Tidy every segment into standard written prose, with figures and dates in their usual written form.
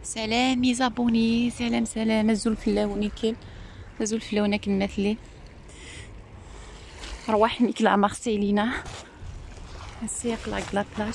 سلام يا زابوني، سلام سلام. هزو الفلاوني كل هزو الفلاونة كنمثلي رواح نيكلا مارسيلينا السيق لاك لا بلاش.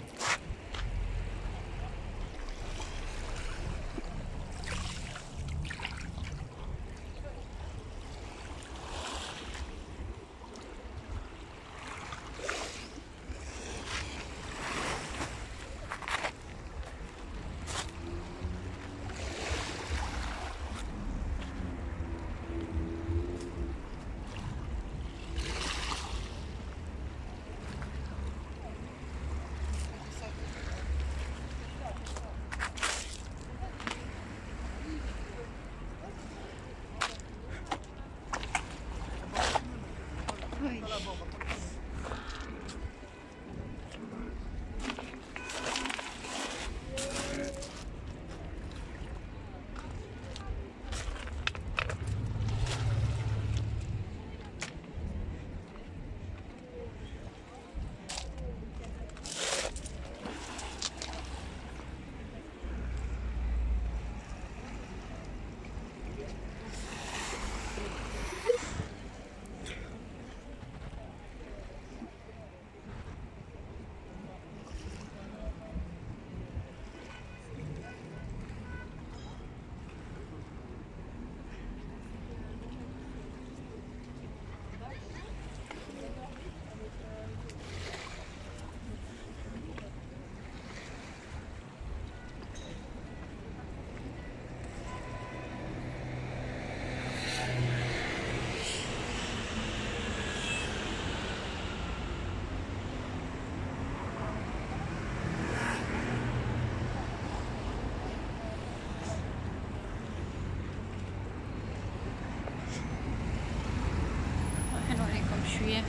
راح نوريكم شوية.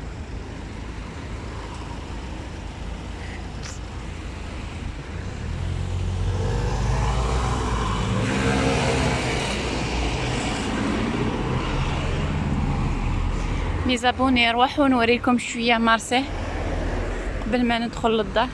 ميزابوني روحوا نوريكم شوية مارسي قبل ما ندخل للدار.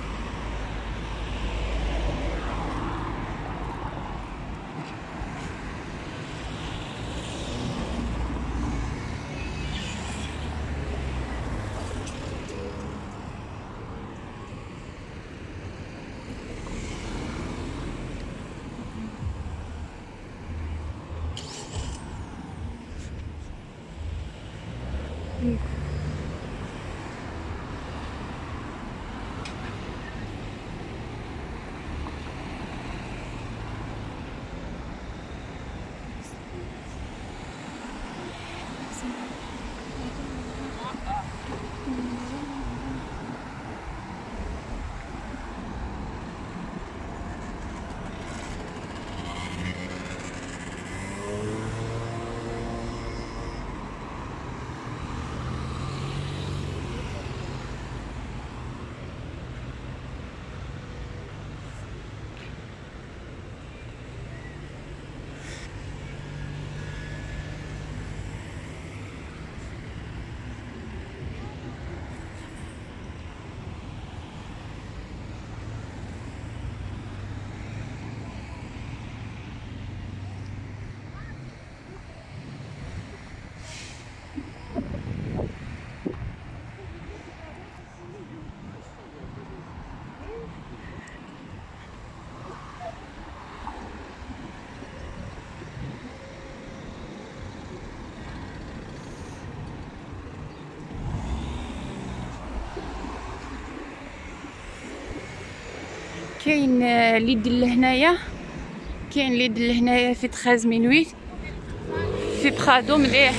كاين ليد لهنايا، كاين ليد لهنايا في 13 مينويت في بخادو مليح.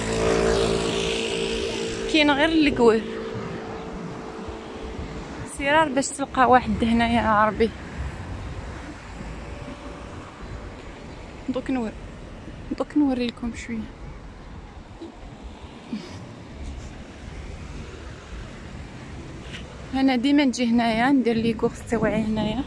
كاين غير الكوير سيرار باش تلقى واحد هنايا عربي. دوك نوري لكم شويه. انا ديما نجي هنايا ندير لي كورس تاوعي هنايا.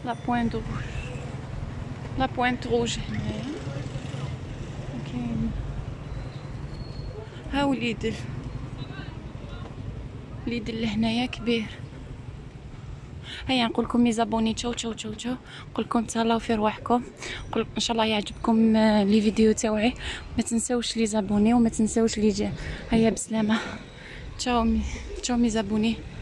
لا بوينت روج، لا بوينت روج هنايا كاين. هاو ليدل، ليدل لهنايا كبير. هيا نقول لكم ميزابوني تشاو تشاو تشاو تشاو، نقول لكم تهلاو في رواحكم، نقول ان شاء الله يعجبكم لي فيديو تاوعي، ما تنساوش لي زابوني وما تنساوش لي جي. هيا بسلامه، تشاو تشاو ميزابوني.